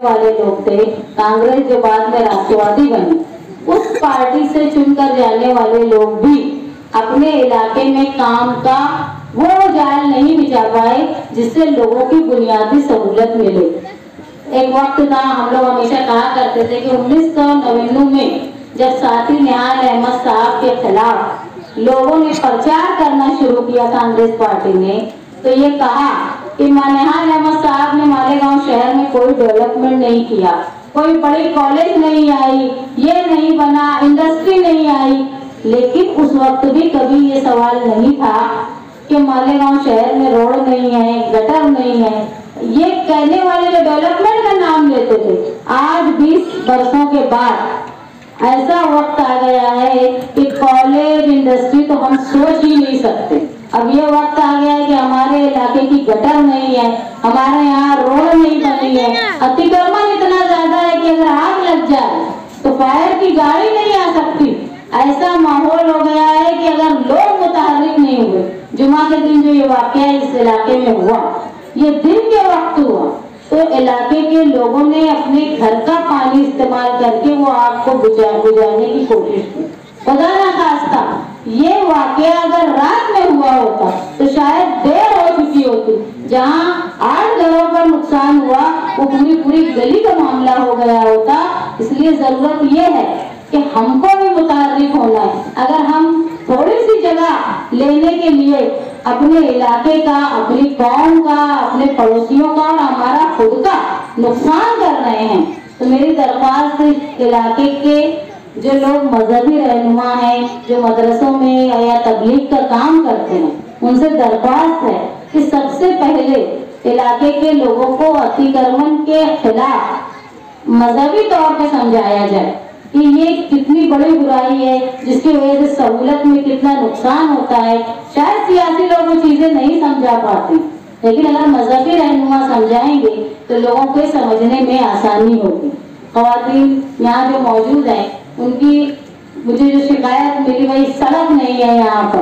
वाले लोग थे, कांग्रेस जो बाद में राष्ट्रवादी बनी, उस पार्टी से चुनकर जाने वाले लोग भी अपने इलाके में काम का वो जाल नहीं बिछा पाए जिससे लोगों की बुनियादी सहूलत मिले। एक वक्त था, हम लोग हमेशा कहा करते थे कि 1999 में जब साथी निहाल अहमद साहब के खिलाफ लोगों ने प्रचार करना शुरू किया कांग्रेस पार्टी ने, तो ये कहा कि निहाल अहमद साहब ने मालेगांव शहर में कोई डेवलपमेंट नहीं किया, कोई बड़ी कॉलेज नहीं आई, ये नहीं बना, इंडस्ट्री नहीं आई। लेकिन उस वक्त भी कभी ये सवाल नहीं था कि मालेगांव शहर में रोड नहीं है, गटर नहीं है। ये कहने वाले जो डेवलपमेंट का नाम लेते थे, आज 20 वर्षों के बाद ऐसा वक्त आ गया है कि कॉलेज, इंडस्ट्री तो हम सोच ही नहीं सकते। अब ये वक्त आ गया है कि हमारे इलाके की गटर नहीं है, हमारे यहाँ रोड नहीं बनी है, अतिक्रमण इतना ज्यादा है कि अगर आग लग जाए तो फायर की गाड़ी नहीं आ सकती। ऐसा माहौल हो गया है कि अगर लोग मुतहर्रिक नहीं हुए, जुमा के दिन जो ये वाकया इस इलाके में हुआ, ये दिन के वक्त हुआ, तो इलाके के लोगों ने अपने घर का पानी इस्तेमाल करके वो आग को बुझाने की कोशिश की। खुदा ना खास्ता ये वाकया अगर रात में हुआ होता तो शायद देर हो चुकी होती। जहां 8 घरों पर नुकसान हुआ, वो पूरी गली का मामला हो गया होता। इसलिए जरूरत ये है कि हमको भी मुतारिफ होना है। अगर हम थोड़ी सी जगह लेने के लिए अपने इलाके का, अपनी कौम का, अपने पड़ोसियों का और हमारा खुद का नुकसान कर रहे हैं, तो मेरी दरख्वास्त इलाके के जो लोग मजहबी रहनुमा हैं, जो मदरसों में या तबलीग का काम करते हैं, उनसे दरख्वास्त है कि सबसे पहले इलाके के लोगों को अतिक्रमण के खिलाफ मजहबी तौर पर समझाया जाए कि ये कितनी बड़ी बुराई है, जिसकी वजह से सहूलत में कितना नुकसान होता है। शायद सियासी लोग वो चीजें नहीं समझा पाते, लेकिन अगर मजहबी रहनुमा समझाएंगे तो लोगों को समझने में आसानी होगी। ख़वातीन यहाँ जो मौजूद हैं, उनकी मुझे जो शिकायत मिली वही सड़क नहीं है। यहाँ पर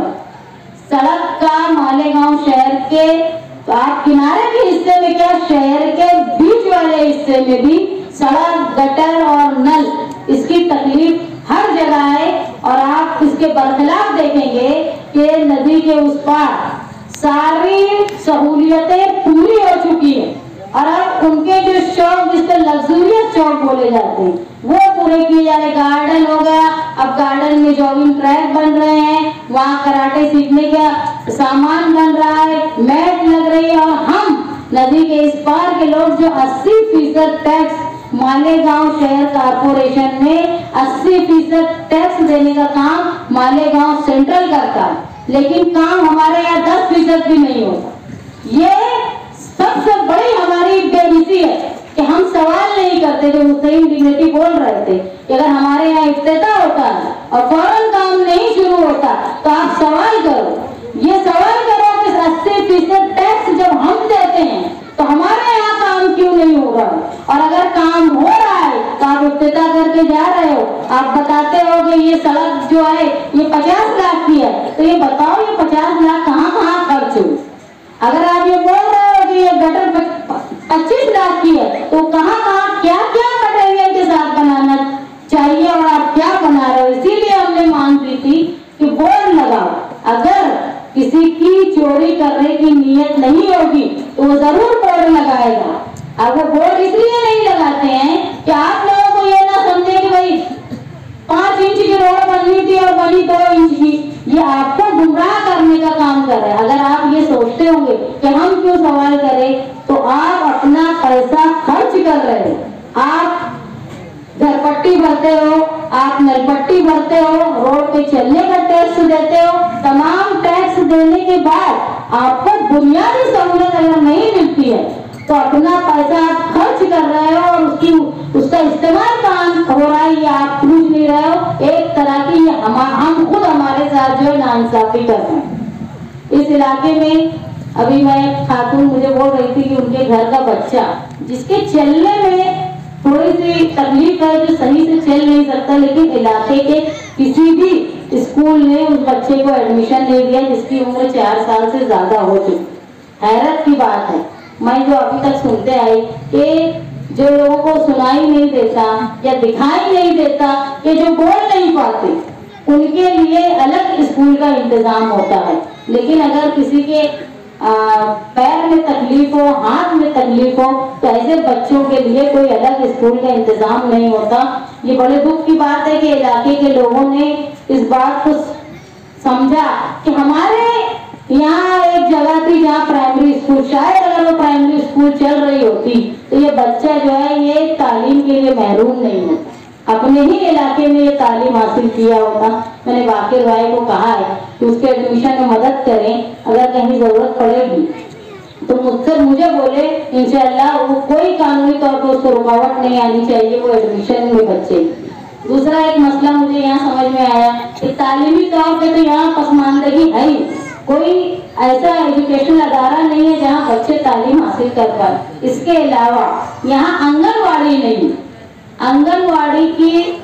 सड़क का मालेगांव शहर के तो आप किनारे के हिस्से में क्या, शहर के बीच वाले हिस्से में भी सड़क, गटर और नल, इसकी तकलीफ हर जगह है। और आप इसके बरखिलाफ देखेंगे कि नदी के उस पार सारी सहूलियतें पूरी हो चुकी है और अब उनके जो शौक, जिसको लग्जूरियस शौक बोले जाते हैं, वो पूरे किए जा रहे। गार्डन हो गया, अब गार्डन में जॉगिंग ट्रैक बन रहे हैं, वहाँ कराटे सीखने का सामान बन रहा है, मैट लग रही है। और हम नदी के इस पार के लोग जो 80% टैक्स मालेगांव शहर कारपोरेशन में 80% टैक्स देने का काम मालेगांव सेंट्रल करता है, लेकिन काम हमारे यहाँ 10% भी नहीं होता। ये सबसे बड़ी हमारी बेइज्जती है कि हम सवाल नहीं करते। जो हुसैन डिग्निटी बोल रहे थे कि अगर हमारे यहाँ इफ्तिताह होता है और फौरन काम नहीं शुरू होता तो आप सवाल करो। ये सवाल करो कि 80% टैक्स जब हम देते हैं तो हमारे यहाँ काम क्यों नहीं हो रहा, और अगर काम हो रहा है तो आप इफ्तिताह करके जा रहे हो, आप बताते हो कि ये सड़क जो है ये 50 लाख की है, तो ये बताओ ये 50 लाख कहाँ खर्च हुए। अगर आप ये बोल रहे हो कि ये गटर 25 लाख की है, तो कहाँ क्या मटेरियल के साथ बनाना चाहिए और आप क्या बना रहे हो। इसीलिए हमने मांग की थी कि बोर्ड लगाओ। अगर किसी की चोरी करने की नीयत नहीं होगी तो वो जरूर बोर्ड लगाएगा। अब वो बोर्ड इसलिए नहीं लगाते हैं कि आप लोगों को ये ना समझे कि भाई 5 इंच की रोड बननी थी और बनी 2 इंच की। ये आपको गुमराह करने का काम कर रहे हैं। अगर आप ये सोचते होंगे कि हम क्यों सवाल करें, तो आप अपना पैसा खर्च कर रहे हो। आप घरपट्टी भरते हो, आप नलपट्टी भरते हो, रोड पे चलने का टैक्स देते हो। तमाम टैक्स देने के बाद आपको बुनियादी सहूलत अगर नहीं मिलती है तो अपना पैसा आप खर्च कर रहे हो और उसका इस्तेमाल कहाँ हो रहा है ये आप पूछ नहीं रहे हो। एक तरह की हम खुद हमारे साथ जो है नाइंसाफी कर रहे हैं। इस इलाके में अभी मैं खातून मुझे बोल रही थी कि उनके घर का बच्चा जिसके चलने में थोड़ी सी तकलीफ है, जो सही से चल नहीं सकता, लेकिन इलाके के किसी भी स्कूल ने उस बच्चे को एडमिशन नहीं दिया जिसकी उम्र 4 साल से ज्यादा हो चुकी। हैरत की बात है, मैं जो अभी तक सुनते आई कि जो लोगों को सुनाई नहीं देता या दिखाई नहीं देता, ये जो बोल नहीं पाते, उनके लिए अलग स्कूल का इंतजाम होता है। लेकिन अगर किसी के पैर में तकलीफ हो, हाथ में तकलीफ हो, तो ऐसे बच्चों के लिए कोई अलग स्कूल का इंतजाम नहीं होता। ये बड़े दुख की बात है कि इलाके के लोगों ने इस बात को समझा कि हमारे यहाँ एक जगह थी जहाँ प्राइमरी स्कूल, शायद अगर वो प्राइमरी स्कूल चल रही होती तो ये बच्चा जो है ये तालीम के लिए महरूम नहीं होता, अपने ही इलाके में ये तालीम हासिल किया होता। मैंने वाकिर भाई को कहा है कि उसके एडमिशन में मदद करें, अगर कहीं जरूरत पड़ेगी तो मुझे बोले, इंशाअल्लाह वो कोई कानूनी तौर पर उसको रुकावट नहीं आनी चाहिए, वो एडमिशन में बच्चे। दूसरा एक मसला मुझे यहाँ समझ में आया कि तालीमी तौर पे तो यहाँ पसमानदगी है ही, कोई ऐसा एजुकेशन अदारा नहीं है जहाँ बच्चे तालीम हासिल कर पाए। इसके अलावा यहाँ आंगनवाड़ी नहीं, आंगनवाड़ी की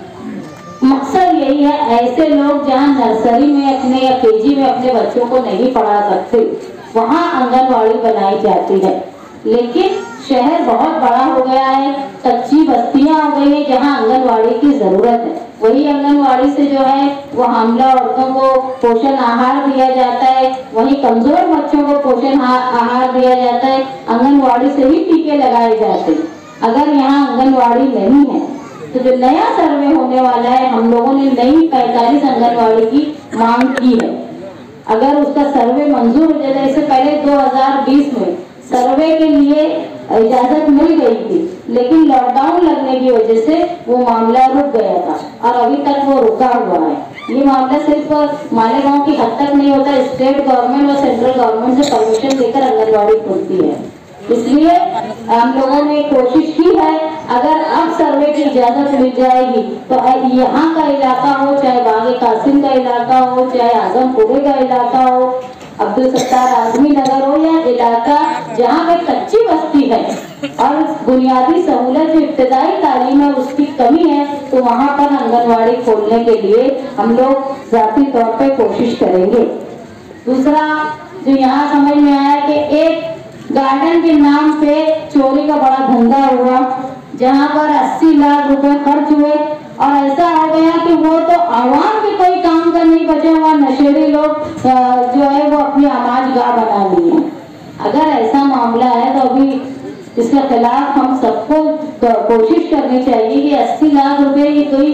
मकसद यही है, ऐसे लोग जहाँ नर्सरी में अपने या केजी में अपने बच्चों को नहीं पढ़ा सकते, वहाँ आंगनवाड़ी बनाई जाती है। लेकिन शहर बहुत बड़ा हो गया है, कच्ची बस्तियां हो गई है जहाँ आंगनवाड़ी की जरूरत है। वही आंगनवाड़ी से जो है वो हामला औरतों को पोषण आहार दिया जाता है, वही कमजोर बच्चों को पोषण आहार दिया जाता है, आंगनवाड़ी से ही टीके लगाए जाते हैं। अगर यहाँ आंगनवाड़ी नहीं है तो जो नया सर्वे होने वाला है, हम लोगों ने नई 45 आंगनवाड़ी की मांग की है। अगर उसका सर्वे मंजूर हो जाए, इससे पहले 2020 में सर्वे के लिए इजाजत मिल गई थी, लेकिन लॉकडाउन लगने की वजह से वो मामला रुक गया था और अभी तक वो रुका हुआ है। ये मामला सिर्फ मालेगांव की हद तक नहीं होता, स्टेट गवर्नमेंट और सेंट्रल गवर्नमेंट से परमिशन लेकर आंगनवाड़ी खुलती है। इसलिए हम लोगों ने कोशिश की है, अगर अब सर्वे की इजाजत मिल जाएगी तो यहाँ का इलाका हो, चाहे बागे कासिम का इलाका हो, चाहे आजमपुरे का इलाका हो, अब्दुल सत्तार आजमी नगर हो, या इलाका जहाँ पे कच्ची बस्ती है और बुनियादी सहूलत जो इब्तदाई तालीम है उसकी कमी है, तो वहाँ पर आंगनवाड़ी खोलने के लिए हम लोग जाती तौर पे कोशिश करेंगे। दूसरा जो यहाँ समझ में आया कि एक गार्डन के नाम पे चोरी का बड़ा धंधा हुआ, जहाँ पर 80 लाख रुपए खर्च हुए और ऐसा हो गया कि वो तो आवाम के कोई काम का नहीं बचा हुआ, नशेड़ी लोग जो है वो अपनी आमाज गाह बना लिए हैं। अगर ऐसा मामला है तो अभी इसके खिलाफ हम सबको कोशिश करनी चाहिए कि 80 लाख रुपए ये कोई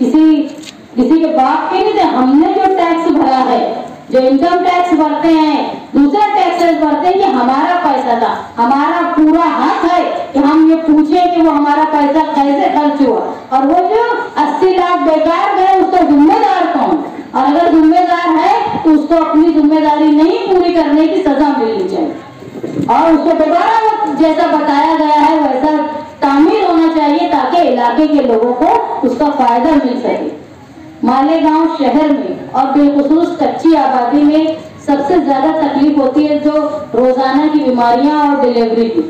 किसी के बाप के नहीं थे। हमने जो टैक्स भरा है, जो इनकम टैक्स भरते हैं, दूसरा टैक्सेस भरते हैं, ये हमारा पैसा था, हमारा पूरा हक है कि हम ये पूछें कि वो हमारा पैसा कैसे खर्च हुआ, और वो जो 80 लाख बेकार गए उसका जिम्मेदार कौन, और अगर जिम्मेदार है तो उसको अपनी जिम्मेदारी नहीं पूरी करने की सजा मिलनी चाहिए और उसको दोबारा जैसा बताया गया है वैसा तामीर होना चाहिए ताकि इलाके के लोगों को उसका फायदा मिल सके। मालेगांव शहर में और बेखुसूस कच्ची आबादी में सबसे ज्यादा तकलीफ होती है जो रोजाना की बीमारियां और डिलीवरी की।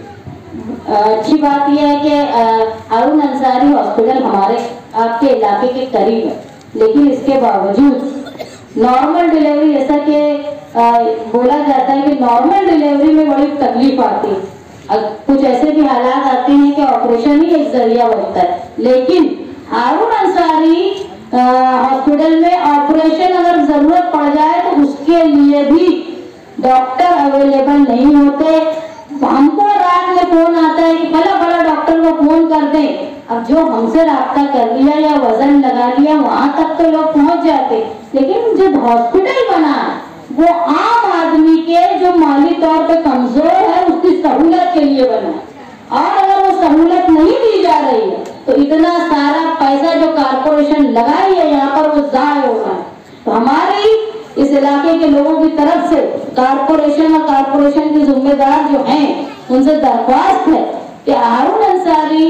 अच्छी बात यह है कि अरुण अंसारी हॉस्पिटल हमारे आपके इलाके के करीब है, लेकिन इसके बावजूद नॉर्मल डिलीवरी, जैसा कि बोला जाता है कि नॉर्मल डिलीवरी में बड़ी तकलीफ आती है, कुछ ऐसे भी हालात आते हैं कि ऑपरेशन ही एक जरिया बनता है, लेकिन अरुण अंसारी हॉस्पिटल में ऑपरेशन अगर जरूरत पड़ जाए तो उसके लिए भी डॉक्टर अवेलेबल नहीं होते। हमको रात में फोन आता है कि बड़ा डॉक्टर को फोन कर दें, अब जो हमसे राब्ता कर लिया या वजन लगा लिया वहां तक तो लोग पहुंच जाते, लेकिन जो हॉस्पिटल बना है वो आम आदमी के जो माली तौर पे कमजोर है उसकी सहूलत के लिए बना है, और अगर वो सहूलत नहीं दी जा रही है तो इतना सारा पैसा जो कारपोरेशन लगाई है यहाँ पर वो जाया हो रहा है। तो हमारी इस इलाके के लोगों की तरफ से कारपोरेशन और कारपोरेशन के जिम्मेदार जो हैं उनसे दरख्वास्त है कि अरुण अंसारी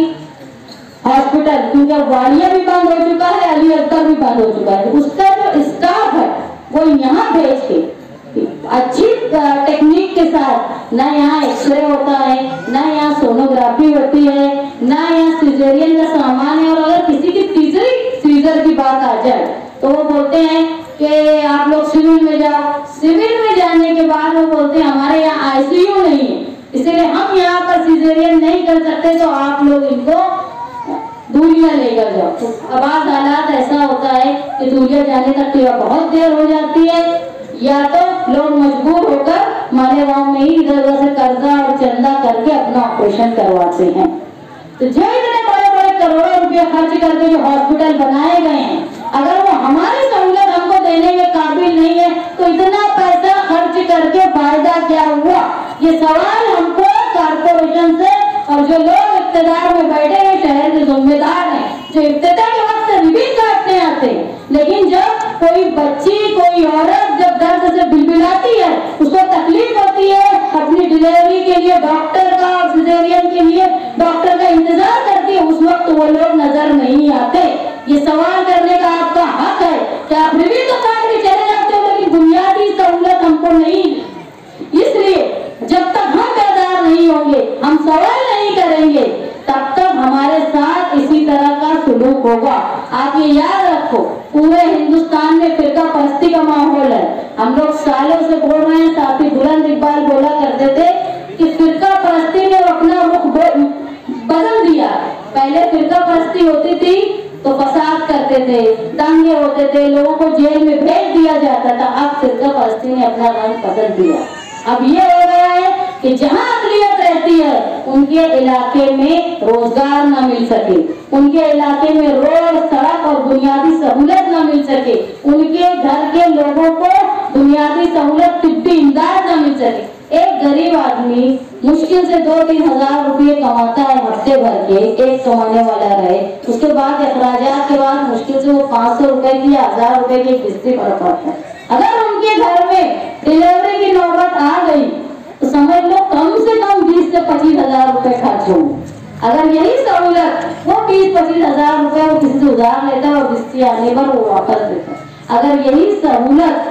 हॉस्पिटल, क्योंकि वाड़िया भी बंद हो चुका है, अली अख्तर भी बंद हो चुका है, उसका जो स्टाफ है वो यहाँ भेज के अच्छी टेक्निक के साथ, ना यहाँ एक्सरे होता है, ना यहाँ सोनोग्राफी होती है, ना यहाँ सिजेरियन का सामान है, और अगर किसी की तीसरी सीजर की बात आ जाए तो वो बोलते हैं कि आप लोग सिविल में जाओ। सिविल में जाने के बाद वो बोलते हैं हमारे यहाँ आईसीयू नहीं है, इसलिए हम यहाँ पर सिजेरियन नहीं कर सकते, तो आप लोग इनको दूरिया लेकर जाओ। तो अब हालात ऐसा होता है कि दूरिया जाने तक या बहुत देर हो जाती है, या तो लोग मजबूर होकर मालेगांव में ही इधर उधर से कर्जा और चंदा करके अपना ऑपरेशन करवाते हैं। तो जो इतने बड़े बड़े करोड़ों रुपए खर्च करके जो हॉस्पिटल बनाए गए हैं, अगर वो हमारी सहूलत हमको देने के काबिल नहीं है, तो इतना पैसा खर्च करके फायदा क्या हुआ? ये सवाल हमको कारपोरेशन से और जो लोग इख्तियार में बैठे हैं, शहर के जिम्मेदार हैं, जो इख्तियार के वक्त रिबीन काटने आते हैं, लेकिन जब कोई बच्ची, कोई औरत जब दर्द से बिलबिलाती है, उसको तकलीफ होती है, अपनी डिलीवरी के लिए डॉक्टर का, सिजेरियन के लिए डॉक्टर का इंतजार करती है, उस वक्त वो लोग नजर नहीं आते। ये सवाल करने का आपका हक है कि आप रिबीन तो काट के चले जाते हो, लेकिन बुनियादी सहूलत हमको नहीं। इसलिए जब तक हम बेदार नहीं होंगे, हम सवाल नहीं करेंगे, तब तक हमारे साथ इसी तरह का सुलूक होगा। आप ये याद रखो, पूरे हिंदुस्तान में फिरका परस्ती का माहौल है। हम लोग सालों से बोल रहे हैं, साथी बुलंद इकबाल बोला करते थे कि फिरका परस्ती ने अपना रुख बदल दिया। पहले फिरका परस्ती होती थी तो फसाद करते थे, दंगे होते थे, लोगों को जेल में भेज दिया जाता था। अब फिरका परस्ती ने अपना रंग बदल दिया। अब ये हो गया है कि जहाँ अक़लियत रहती है, उनके इलाके में रोजगार न मिल सके, उनके इलाके में रोड, सड़क और बुनियादी सहूलत न मिल सके, उनके घर के लोगों को बुनियादी सहूलत, तिब्बी इमदाद न मिल सके। एक गरीब आदमी मुश्किल से 2-3 हजार रुपये कमाता है हफ्ते भर के, एक कमाने वाला रहे, उसके बाद अखराजात के बाद मुश्किल से वो 500 रुपए की या 1000 रुपए की किस्तें भर पाता है। अगर उनके घर में डिलीवरी की नौबत आ गई तो समझ लो कम से कम 20 से 25 हजार रुपए खर्च होंगे। अगर यही सहूलत, वो 20-25 हजार रुपए वो किसी से उधार लेता है और किसी आने पर वो वापस देता है। अगर यही सहूलत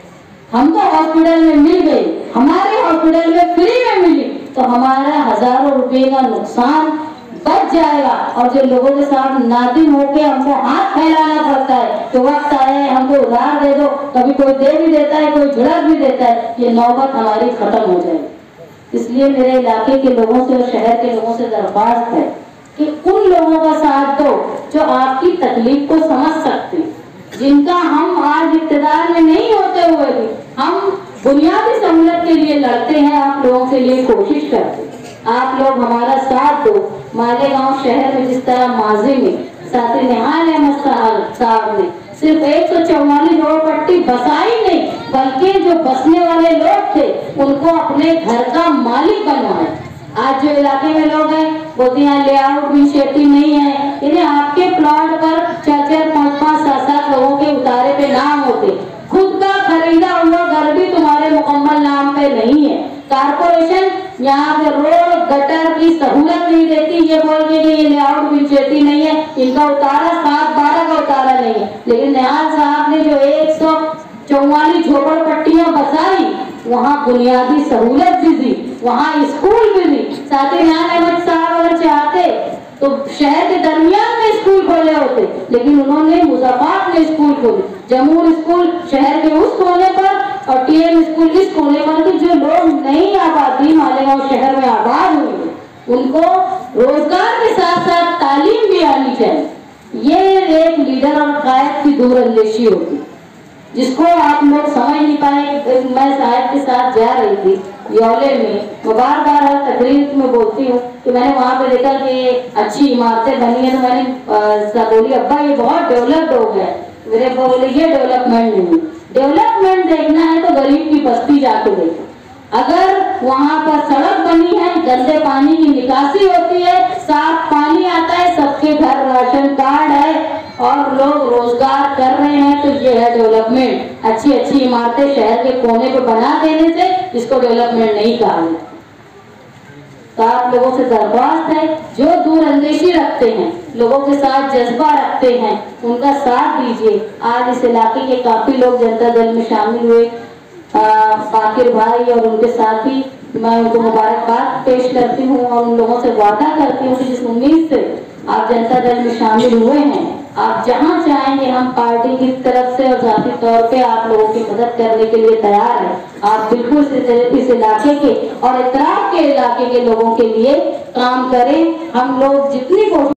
हमको हॉस्पिटल में मिल गई, हमारे हॉस्पिटल में फ्री में मिली, तो हमारा हजारों रुपए का नुकसान बच जाएगा। और जो लोगों के साथ नादिम होके हमको हाथ फैलाना पड़ता है, तो वक्त आया है हमको उधार दे दो, कभी कोई दे भी देता है, कोई झुड़क भी देता है, ये नौबत हमारी खत्म हो जाएगी। इसलिए मेरे इलाके के लोगों से और शहर के लोगों से दरख्वास्त है कि उन लोगों का साथ दो जो आपकी तकलीफ को समझ सकते हैं, जिनका हम आज इख्तियार में नहीं होते हुए भी हम बुनियादी सहूलत के लिए लड़ते हैं, आप लोगों के लिए कोशिश करते हैं। आप लोग हमारा साथ दो। मालेगांव शहर में जिस तरह माजी में साथी निहाल अहमद साहब ने सिर्फ 144 झोपड़पट्टी बसाई नहीं, बल्कि जो बसने वाले लोग थे उनको अपने घर का मालिक बनवाया। आज जो इलाके में लोग हैं बोलते हैं लेआउट भी शेती नहीं है, यानी आपके प्लॉट पर 4-4, 5-5, 7-7 लोगों के उतारे पे नाम होते, खुद का खरीदा हुआ घर भी तुम्हारे मुकम्मल नाम पे नहीं है। कारपोरेशन यहाँ पे रोड, गटर की सहूलत नहीं देती, ये बोल के कि ये लेआउट भी शेती नहीं है, इनका उतारा 7-12 का उतारा नहीं है। लेकिन निहाल साहब ने जो 144 झोपड़पट्टियां बसाई, वहाँ बुनियादी सहूलत भी दी, वहाँ स्कूल भी दी। साथ ही निहाल अहमद साहब अगर चाहते तो शहर के दरमियान में स्कूल खोले होते, लेकिन उन्होंने मुजफ्फराबाद में स्कूल खोले, जमूर स्कूल शहर के उस कोने पर और टीएम स्कूल इस कोने पर, कि जो लोग नई आबादी मालेगांव शहर में आबाद हुए उनको रोजगार के साथ साथ तालीम भी आनी चाहिए। ये एक लीडर और कायद की दूरअंदेशी होगी जिसको आप लोग समझ नहीं पाए। मैं साहब के साथ जा रही थी यौले में, मैं बार बार हर तकरीर में बोलती हूँ कि मैंने वहाँ पे देखा कि अच्छी इमारतें बनी है, तो मैंने बोली अब्बा ये बहुत डेवलप्ड हो गया। मेरे बोले ये डेवलपमेंट नहीं, डेवलपमेंट देखना है तो गरीब की बस्ती जाके देखो। अगर वहाँ पर सड़क बनी है, गंदे पानी की निकासी होती है, साफ पानी आता है, सबके घर राशन कार्ड है और लोग रोजगार कर रहे हैं, तो ये है डेवलपमेंट। अच्छी अच्छी इमारतें शहर के कोने पे बना देने से इसको डेवलपमेंट नहीं कहा जाता। तो आप लोगों से दरख्वास्त है, जो दूरअंदेशी रखते हैं, लोगों के साथ जज्बा रखते हैं, उनका साथ दीजिए। आज इस इलाके के काफी लोग जनता दल में शामिल हुए, बाकिर भाई और उनके साथी, मैं उनको मुबारकबाद पेश करती हूँ और उन लोगों से वादा करती हूँ कि जिस उम्मीद से आप जनता दल में शामिल हुए हैं, आप जहां चाहेंगे हम पार्टी की तरफ से और जाती तौर पे आप लोगों की मदद करने के लिए तैयार है। आप बिल्कुल इस इलाके के और इतराब के इलाके के लोगों के लिए काम करें। हम लोग जितनी कोशिश